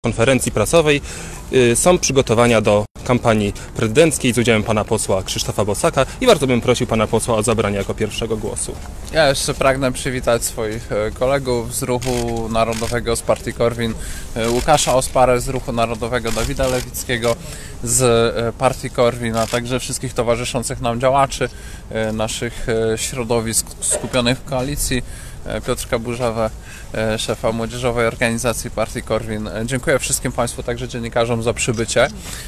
konferencji prasowej są przygotowania do kampanii prezydenckiej z udziałem pana posła Krzysztofa Bosaka i bardzo bym prosił pana posła o zabranie jako pierwszego głosu. Ja jeszcze pragnę przywitać swoich kolegów z Ruchu Narodowego, z Partii Korwin, Łukasza Osparę z Ruchu Narodowego, Dawida Lewickiego z Partii Korwin, a także wszystkich towarzyszących nam działaczy, naszych środowisk skupionych w koalicji, Piotrka Burzawę, szefa Młodzieżowej Organizacji Partii Korwin. Dziękuję wszystkim Państwu, także dziennikarzom, za przybycie.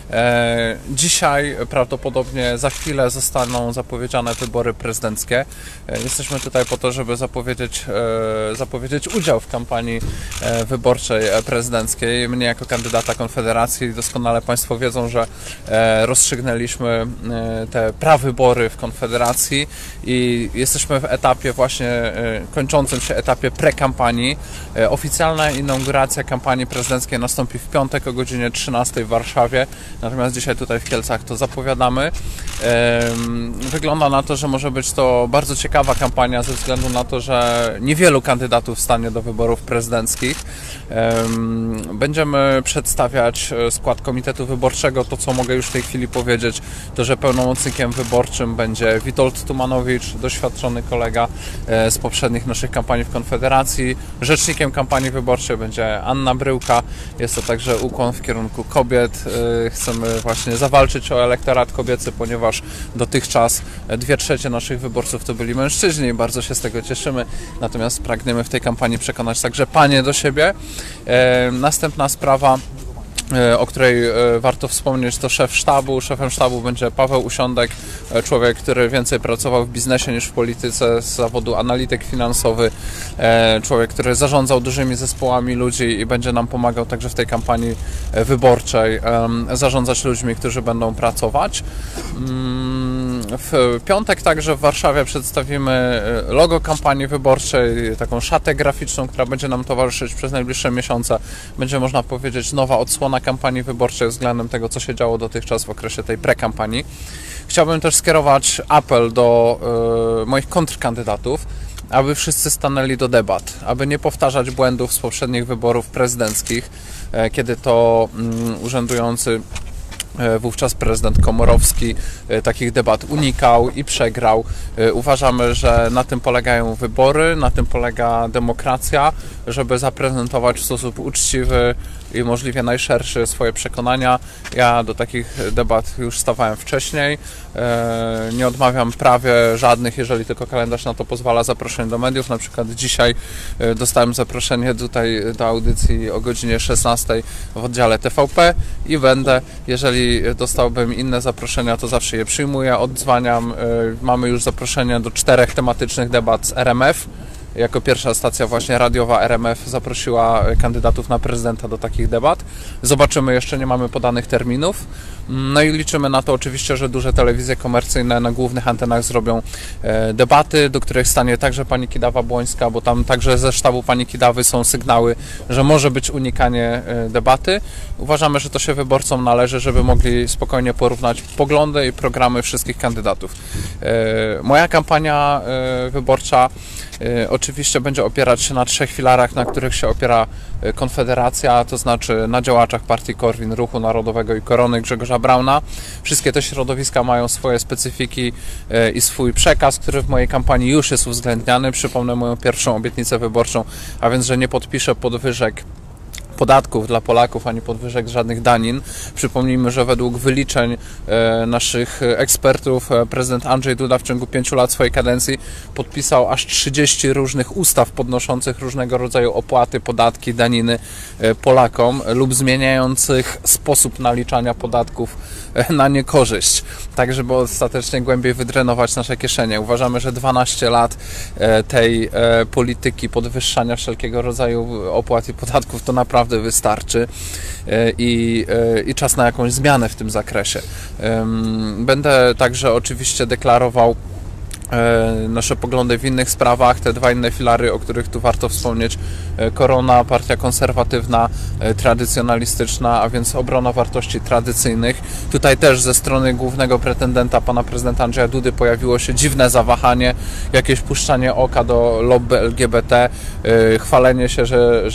Dzisiaj prawdopodobnie za chwilę zostaną zapowiedziane wybory prezydenckie. Jesteśmy tutaj po to, żeby zapowiedzieć udział w kampanii wyborczej prezydenckiej. Mnie jako kandydata Konfederacji, doskonale Państwo wiedzą, że rozstrzygnęliśmy te prawybory w Konfederacji i jesteśmy w etapie właśnie kończącym się etapie prekampanii. Oficjalna inauguracja kampanii prezydenckiej nastąpi w piątek o godzinie 13 w Warszawie, natomiast dzisiaj tutaj w Kielcach to zapowiadamy. Wygląda na to, że może być to bardzo ciekawa kampania ze względu na to, że niewielu kandydatów stanie do wyborów prezydenckich. Będziemy przedstawiać skład komitetu wyborczego. To, co mogę już w tej chwili powiedzieć, to że pełnomocnikiem wyborczym będzie Witold Tumanowicz, doświadczony kolega z poprzednich naszych kampanii w Konfederacji. Rzecznikiem kampanii wyborczej będzie Anna Bryłka. Jest to także ukłon w kierunku kobiet. Chcemy właśnie zawalczyć o elektorat kobiecy, ponieważ dotychczas 2/3 naszych wyborców to byli mężczyźni i bardzo się z tego cieszymy. Natomiast pragniemy w tej kampanii przekonać także panie do siebie. Następna sprawa, o której warto wspomnieć, to szef sztabu. Szefem sztabu będzie Paweł Usiądek, człowiek, który więcej pracował w biznesie niż w polityce, z zawodu analityk finansowy, człowiek, który zarządzał dużymi zespołami ludzi i będzie nam pomagał także w tej kampanii wyborczej zarządzać ludźmi, którzy będą pracować. W piątek także w Warszawie przedstawimy logo kampanii wyborczej, taką szatę graficzną, która będzie nam towarzyszyć przez najbliższe miesiące. Będzie, można powiedzieć, nowa odsłona kampanii wyborczej względem tego, co się działo dotychczas w okresie tej prekampanii. Chciałbym też skierować apel do moich kontrkandydatów, aby wszyscy stanęli do debat, aby nie powtarzać błędów z poprzednich wyborów prezydenckich, kiedy to urzędujący wówczas prezydent Komorowski takich debat unikał i przegrał. Uważamy, że na tym polegają wybory, na tym polega demokracja, żeby zaprezentować w sposób uczciwy i możliwie najszerszy swoje przekonania. Ja do takich debat już stawałem wcześniej. Nie odmawiam prawie żadnych, jeżeli tylko kalendarz na to pozwala, zaproszeń do mediów. Na przykład dzisiaj dostałem zaproszenie tutaj do audycji o godzinie 16 w oddziale TVP i będę, jeżeli dostałbym inne zaproszenia, to zawsze je przyjmuję, oddzwaniam. Mamy już zaproszenia do 4 tematycznych debat z RMF. Jako pierwsza stacja właśnie radiowa RMF zaprosiła kandydatów na prezydenta do takich debat. Zobaczymy, jeszcze nie mamy podanych terminów. No i liczymy na to oczywiście, że duże telewizje komercyjne na głównych antenach zrobią debaty, do których stanie także pani Kidawa-Błońska, bo tam także ze sztabu pani Kidawy są sygnały, że może być unikanie debaty. Uważamy, że to się wyborcom należy, żeby mogli spokojnie porównać poglądy i programy wszystkich kandydatów. Moja kampania wyborcza oczywiście będzie opierać się na 3 filarach, na których się opiera Konfederacja, to znaczy na działaczach Partii Korwin, Ruchu Narodowego i Korony Grzegorza Brauna. Wszystkie te środowiska mają swoje specyfiki i swój przekaz, który w mojej kampanii już jest uwzględniany. Przypomnę moją pierwszą obietnicę wyborczą, a więc, że nie podpiszę podwyżek podatków dla Polaków, ani podwyżek żadnych danin. Przypomnijmy, że według wyliczeń naszych ekspertów prezydent Andrzej Duda w ciągu 5 lat swojej kadencji podpisał aż 30 różnych ustaw podnoszących różnego rodzaju opłaty, podatki, daniny Polakom lub zmieniających sposób naliczania podatków na niekorzyść, tak żeby ostatecznie głębiej wydrenować nasze kieszenie. Uważamy, że 12 lat tej polityki podwyższania wszelkiego rodzaju opłat i podatków to naprawdę wystarczy i czas na jakąś zmianę w tym zakresie. Będę także oczywiście deklarował nasze poglądy w innych sprawach, te dwa inne filary, o których tu warto wspomnieć. Korona, partia konserwatywna, tradycjonalistyczna, a więc obrona wartości tradycyjnych. Tutaj też ze strony głównego pretendenta, pana prezydenta Andrzeja Dudy, pojawiło się dziwne zawahanie, jakieś puszczanie oka do lobby LGBT, chwalenie się,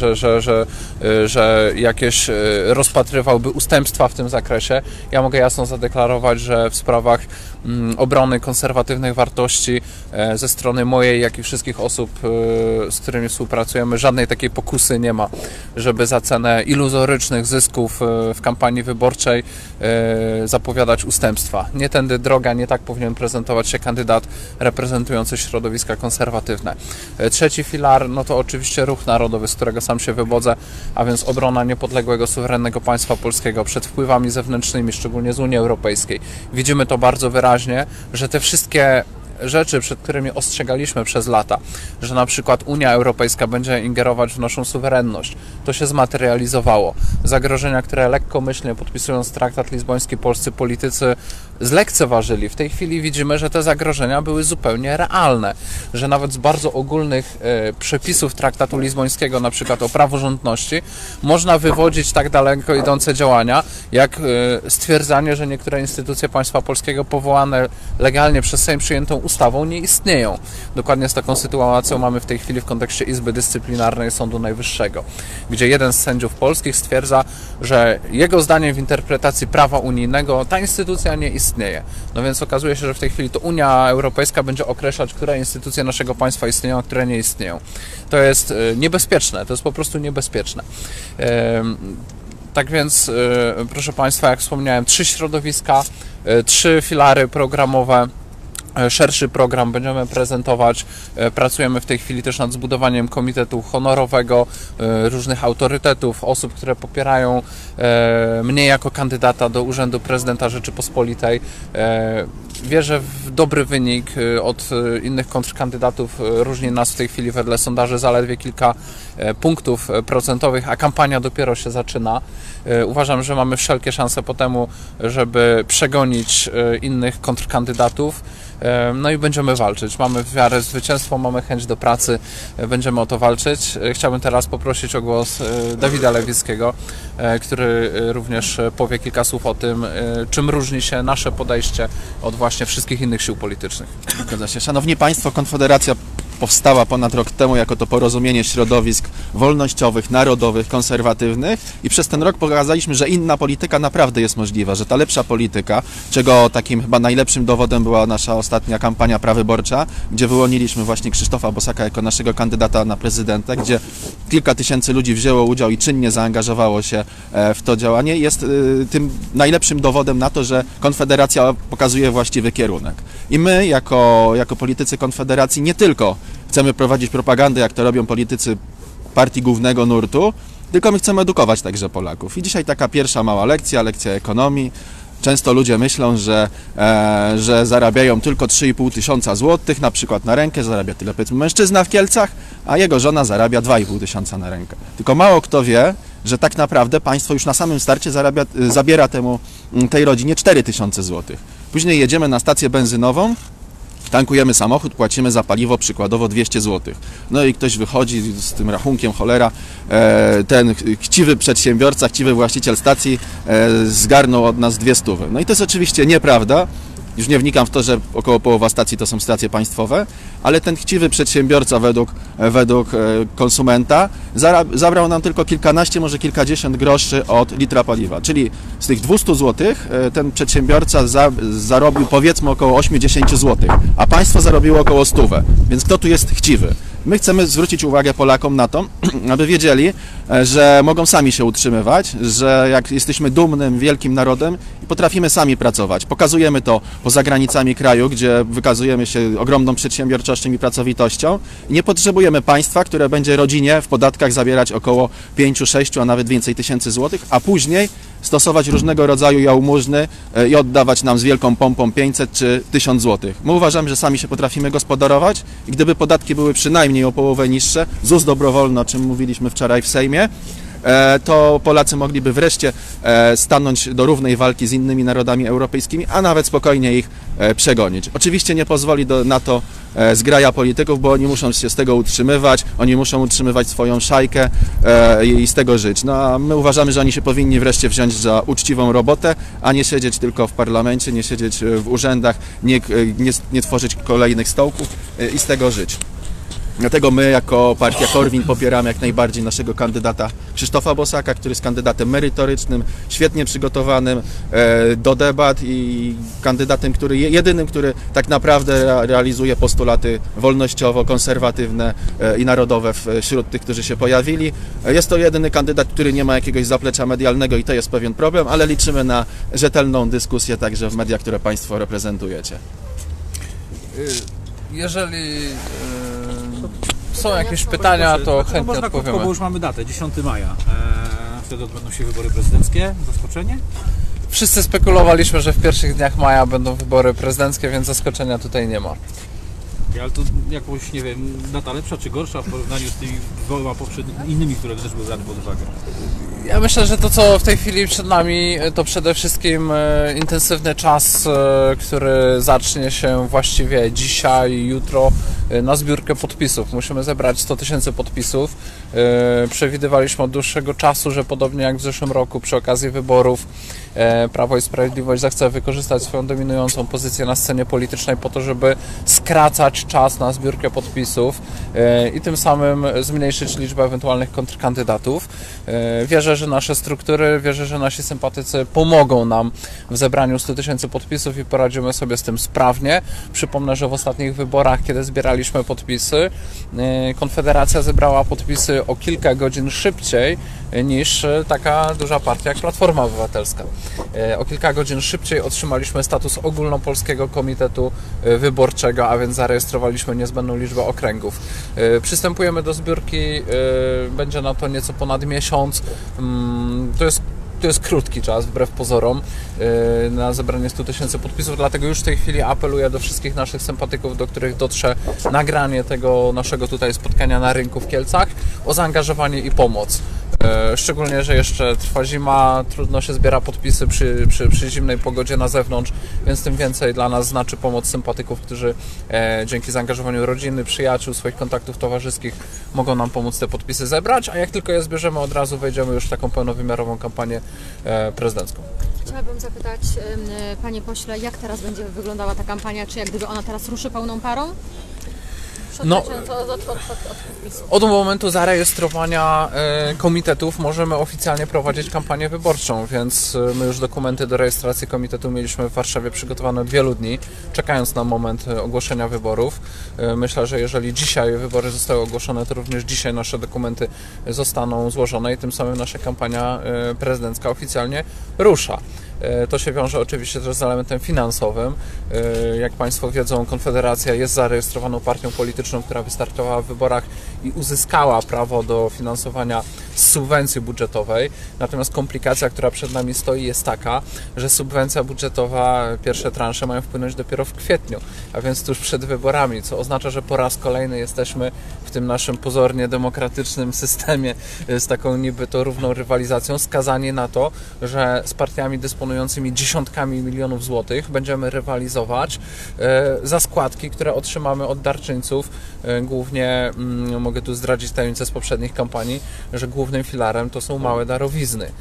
że jakieś rozpatrywałby ustępstwa w tym zakresie. Ja mogę jasno zadeklarować, że w sprawach obrony konserwatywnych wartości ze strony mojej, jak i wszystkich osób, z którymi współpracujemy, żadnej takiej pokusy nie ma, żeby za cenę iluzorycznych zysków w kampanii wyborczej zapowiadać ustępstwa. Nie tędy droga, nie tak powinien prezentować się kandydat reprezentujący środowiska konserwatywne. Trzeci filar, no to oczywiście ruch narodowy, z którego sam się wywodzę, a więc obrona niepodległego, suwerennego państwa polskiego przed wpływami zewnętrznymi, szczególnie z Unii Europejskiej. Widzimy to bardzo wyraźnie, że te wszystkie rzeczy, przed którymi ostrzegaliśmy przez lata, że na przykład Unia Europejska będzie ingerować w naszą suwerenność, to się zmaterializowało. Zagrożenia, które lekkomyślnie podpisując traktat lizboński polscy politycy zlekceważyli. W tej chwili widzimy, że te zagrożenia były zupełnie realne, że nawet z bardzo ogólnych przepisów traktatu lizbońskiego, na przykład o praworządności, można wywodzić tak daleko idące działania, jak stwierdzanie, że niektóre instytucje państwa polskiego powołane legalnie przez Sejm przyjętą ustawą nie istnieją. Dokładnie z taką sytuacją mamy w tej chwili w kontekście Izby Dyscyplinarnej Sądu Najwyższego, gdzie jeden z sędziów polskich stwierdza, że jego zdaniem w interpretacji prawa unijnego ta instytucja nie istnieje. No więc okazuje się, że w tej chwili to Unia Europejska będzie określać, które instytucje naszego państwa istnieją, a które nie istnieją. To jest niebezpieczne, to jest po prostu niebezpieczne. Tak więc, proszę Państwa, jak wspomniałem, 3 środowiska, 3 filary programowe, szerszy program będziemy prezentować. Pracujemy w tej chwili też nad zbudowaniem komitetu honorowego, różnych autorytetów, osób, które popierają mnie jako kandydata do urzędu prezydenta Rzeczypospolitej. Wierzę w dobry wynik. Od innych kontrkandydatów różni nas w tej chwili wedle sondaży zaledwie kilka punktów procentowych, a kampania dopiero się zaczyna. Uważam, że mamy wszelkie szanse po temu, żeby przegonić innych kontrkandydatów. No i będziemy walczyć. Mamy wiarę w zwycięstwo, mamy chęć do pracy, będziemy o to walczyć. Chciałbym teraz poprosić o głos Dawida Lewickiego, który również powie kilka słów o tym, czym różni się nasze podejście od właśnie wszystkich innych sił politycznych. Zgadza się. Szanowni Państwo, Konfederacja powstała ponad rok temu jako to porozumienie środowisk wolnościowych, narodowych, konserwatywnych i przez ten rok pokazaliśmy, że inna polityka naprawdę jest możliwa, że ta lepsza polityka, czego takim chyba najlepszym dowodem była nasza ostatnia kampania prawyborcza, gdzie wyłoniliśmy właśnie Krzysztofa Bosaka jako naszego kandydata na prezydenta, gdzie kilka tysięcy ludzi wzięło udział i czynnie zaangażowało się w to działanie, jest tym najlepszym dowodem na to, że Konfederacja pokazuje właściwy kierunek. I my jako politycy Konfederacji nie tylko chcemy prowadzić propagandę, jak to robią politycy partii głównego nurtu, tylko my chcemy edukować także Polaków. I dzisiaj taka pierwsza mała lekcja ekonomii. Często ludzie myślą, że zarabiają tylko 3,5 tysiąca złotych, na przykład na rękę, zarabia tyle powiedzmy mężczyzna w Kielcach, a jego żona zarabia 2,5 tysiąca na rękę. Tylko mało kto wie, że tak naprawdę państwo już na samym starcie zabiera tej rodzinie 4 tysiące złotych. Później jedziemy na stację benzynową, tankujemy samochód, płacimy za paliwo przykładowo 200 zł. No i ktoś wychodzi z tym rachunkiem, cholera, ten chciwy przedsiębiorca, chciwy właściciel stacji zgarnął od nas 200. No i to jest oczywiście nieprawda. Już nie wnikam w to, że około połowa stacji to są stacje państwowe, ale ten chciwy przedsiębiorca według konsumenta zabrał nam tylko kilkanaście, może kilkadziesiąt groszy od litra paliwa. Czyli z tych 200 zł ten przedsiębiorca zarobił powiedzmy około 80 zł, a państwo zarobiło około 100. Więc kto tu jest chciwy? My chcemy zwrócić uwagę Polakom na to, aby wiedzieli, że mogą sami się utrzymywać, że jak jesteśmy dumnym, wielkim narodem i potrafimy sami pracować. Pokazujemy to poza granicami kraju, gdzie wykazujemy się ogromną przedsiębiorczością i pracowitością. Nie potrzebujemy państwa, które będzie rodzinie w podatkach zabierać około 5, 6, a nawet więcej tysięcy złotych, a później stosować różnego rodzaju jałmużny i oddawać nam z wielką pompą 500 czy 1000 złotych. My uważamy, że sami się potrafimy gospodarować i gdyby podatki były przynajmniej o połowę niższe, ZUS dobrowolny, o czym mówiliśmy wczoraj w Sejmie, to Polacy mogliby wreszcie stanąć do równej walki z innymi narodami europejskimi, a nawet spokojnie ich przegonić. Oczywiście nie pozwoli na to zgraja polityków, bo oni muszą się z tego utrzymywać, oni muszą utrzymywać swoją szajkę i z tego żyć. No a my uważamy, że oni się powinni wreszcie wziąć za uczciwą robotę, a nie siedzieć tylko w parlamencie, nie siedzieć w urzędach, nie tworzyć kolejnych stołków i z tego żyć. Dlatego my jako partia Korwin popieramy jak najbardziej naszego kandydata Krzysztofa Bosaka, który jest kandydatem merytorycznym, świetnie przygotowanym do debat i kandydatem, jedynym, który tak naprawdę realizuje postulaty wolnościowo-konserwatywne i narodowe wśród tych, którzy się pojawili. Jest to jedyny kandydat, który nie ma jakiegoś zaplecza medialnego i to jest pewien problem, ale liczymy na rzetelną dyskusję także w mediach, które Państwo reprezentujecie. Jeżeli są jakieś pytania, to chętnie można odpowiemy. krótko, bo już mamy datę, 10 maja. Wtedy odbędą się wybory prezydenckie. Zaskoczenie? Wszyscy spekulowaliśmy, że w pierwszych dniach maja będą wybory prezydenckie, więc zaskoczenia tutaj nie ma. Ale to jakoś, nie wiem, data lepsza czy gorsza w porównaniu z tymi dwoma innymi, które też były brane pod uwagę? Ja myślę, że to, co w tej chwili przed nami, to przede wszystkim intensywny czas, który zacznie się właściwie dzisiaj i jutro na zbiórkę podpisów. Musimy zebrać 100 000 podpisów. Przewidywaliśmy od dłuższego czasu, że podobnie jak w zeszłym roku przy okazji wyborów Prawo i Sprawiedliwość zechce wykorzystać swoją dominującą pozycję na scenie politycznej po to, żeby skracać czas na zbiórkę podpisów i tym samym zmniejszyć liczbę ewentualnych kontrkandydatów. Wierzę, że nasze struktury, wierzę, że nasi sympatycy pomogą nam w zebraniu 100 000 podpisów i poradzimy sobie z tym sprawnie. Przypomnę, że w ostatnich wyborach, kiedy zbieraliśmy podpisy, Konfederacja zebrała podpisy o kilka godzin szybciej niż taka duża partia jak Platforma Obywatelska. O kilka godzin szybciej otrzymaliśmy status ogólnopolskiego komitetu wyborczego, a więc zarejestrowaliśmy niezbędną liczbę okręgów. Przystępujemy do zbiórki, będzie na to nieco ponad miesiąc. To jest krótki czas, wbrew pozorom, na zebranie 100 000 podpisów, dlatego już w tej chwili apeluję do wszystkich naszych sympatyków, do których dotrze nagranie tego naszego tutaj spotkania na rynku w Kielcach, o zaangażowanie i pomoc. Szczególnie, że jeszcze trwa zima, trudno się zbiera podpisy przy zimnej pogodzie na zewnątrz, więc tym więcej dla nas znaczy pomoc sympatyków, którzy dzięki zaangażowaniu rodziny, przyjaciół, swoich kontaktów towarzyskich mogą nam pomóc te podpisy zebrać, a jak tylko je zbierzemy, od razu wejdziemy już w taką pełnowymiarową kampanię prezydencką. Chciałabym zapytać, panie pośle, jak teraz będzie wyglądała ta kampania? Czy jak gdyby ona teraz ruszy pełną parą? No, od momentu zarejestrowania komitetów możemy oficjalnie prowadzić kampanię wyborczą, więc my już dokumenty do rejestracji komitetu mieliśmy w Warszawie przygotowane od wielu dni, czekając na moment ogłoszenia wyborów. Myślę, że jeżeli dzisiaj wybory zostały ogłoszone, to również dzisiaj nasze dokumenty zostaną złożone i tym samym nasza kampania prezydencka oficjalnie rusza. To się wiąże oczywiście też z elementem finansowym. Jak Państwo wiedzą, Konfederacja jest zarejestrowaną partią polityczną, która wystartowała w wyborach i uzyskała prawo do finansowania z subwencji budżetowej. Natomiast komplikacja, która przed nami stoi, jest taka, że subwencja budżetowa, pierwsze transze mają wpłynąć dopiero w kwietniu, a więc tuż przed wyborami, co oznacza, że po raz kolejny jesteśmy w tym naszym pozornie demokratycznym systemie z taką niby to równą rywalizacją skazani na to, że z partiami dysponującymi dziesiątkami milionów złotych będziemy rywalizować za składki, które otrzymamy od darczyńców. Głównie mogę tu zdradzić tajemnicę z poprzednich kampanii, że głównym filarem to są małe darowizny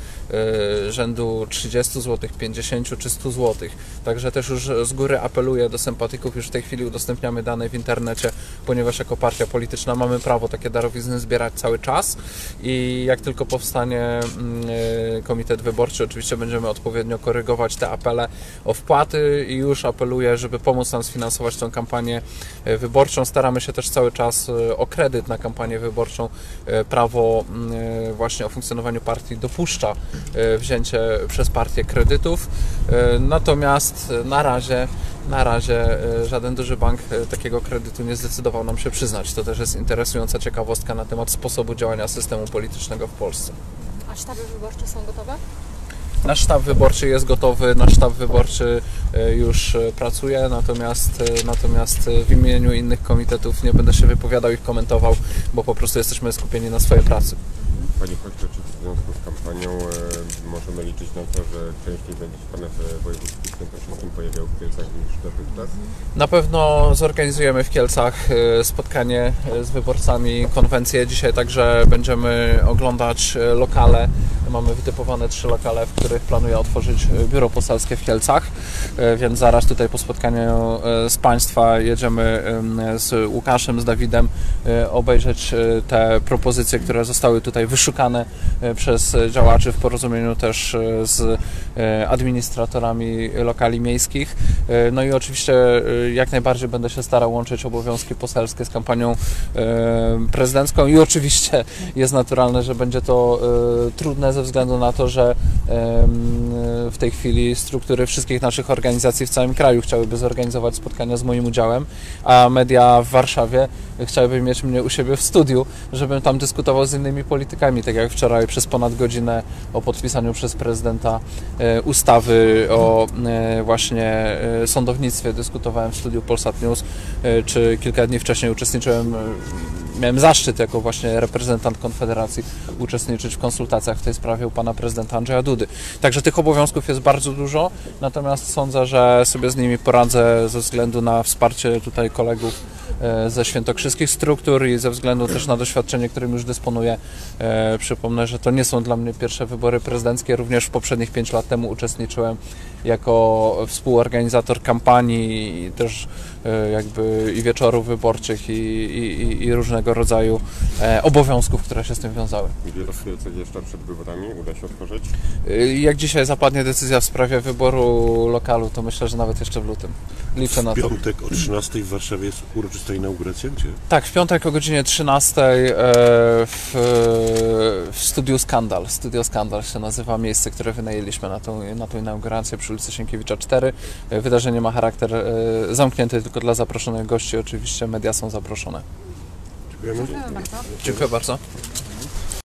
rzędu 30 zł, 50 czy 100 zł. Także też już z góry apeluję do sympatyków, już w tej chwili udostępniamy dane w internecie, ponieważ jako partia polityczna mamy prawo takie darowizny zbierać cały czas i jak tylko powstanie komitet wyborczy, oczywiście będziemy odpowiednio korygować te apele o wpłaty i już apeluję, żeby pomóc nam sfinansować tę kampanię wyborczą. Staramy się też cały czas o kredyt na kampanię wyborczą. Prawo właśnie o funkcjonowaniu partii dopuszcza wzięcie przez partię kredytów, natomiast na razie żaden duży bank takiego kredytu nie zdecydował nam się przyznać. To też jest interesująca ciekawostka na temat sposobu działania systemu politycznego w Polsce. A sztaby wyborcze są gotowe? Nasz sztab wyborczy jest gotowy, nasz sztab wyborczy już pracuje, natomiast w imieniu innych komitetów nie będę się wypowiadał i komentował, bo po prostu jesteśmy skupieni na swojej pracy. Panie pośle, czy w związku z kampanią możemy liczyć na to, że częściej będzie się Pan w województwie świętokrzyskim pojawiał w Kielcach niż dotychczas? Na pewno zorganizujemy w Kielcach spotkanie z wyborcami, konwencję. Dzisiaj także będziemy oglądać lokale. Mamy wytypowane 3 lokale, w których planuję otworzyć biuro poselskie w Kielcach, więc zaraz tutaj po spotkaniu z Państwa jedziemy z Łukaszem, z Dawidem obejrzeć te propozycje, które zostały tutaj wyszukane przez działaczy w porozumieniu też z administratorami lokali miejskich. No i oczywiście jak najbardziej będę się starał łączyć obowiązki poselskie z kampanią prezydencką i oczywiście jest naturalne, że będzie to trudne ze względu na to, że w tej chwili struktury wszystkich naszych organizacji w całym kraju chciałyby zorganizować spotkania z moim udziałem, a media w Warszawie chciałyby mieć mnie u siebie w studiu, żebym tam dyskutował z innymi politykami, tak jak wczoraj przez ponad godzinę o podpisaniu przez prezydenta ustawy o właśnie sądownictwie dyskutowałem w studiu Polsat News, czy kilka dni wcześniej miałem zaszczyt jako właśnie reprezentant Konfederacji uczestniczyć w konsultacjach w tej sprawie u pana prezydenta Andrzeja Dudy. Także tych obowiązków jest bardzo dużo, natomiast sądzę, że sobie z nimi poradzę ze względu na wsparcie tutaj kolegów ze świętokrzyskich struktur i ze względu też na doświadczenie, którym już dysponuję. Przypomnę, że to nie są dla mnie pierwsze wybory prezydenckie, również w poprzednich 5 lat temu uczestniczyłem jako współorganizator kampanii i też jakby i wieczorów wyborczych i różnego rodzaju obowiązków, które się z tym wiązały. Biuro w Kielcach jeszcze przed wyborami uda się otworzyć? Jak dzisiaj zapadnie decyzja w sprawie wyboru lokalu, to myślę, że nawet jeszcze w lutym. Liczę na to. W piątek o 13 w Warszawie jest uroczysta inauguracja, gdzie? Tak, w piątek o godzinie 13 w Studiu Skandal. Studio Skandal się nazywa miejsce, które wynajęliśmy na tą inaugurację przy ulicy Sienkiewicza 4. Wydarzenie ma charakter zamknięty tylko dla zaproszonych gości. Oczywiście media są zaproszone. Dziękujemy. Dziękujemy bardzo. Dziękuję bardzo.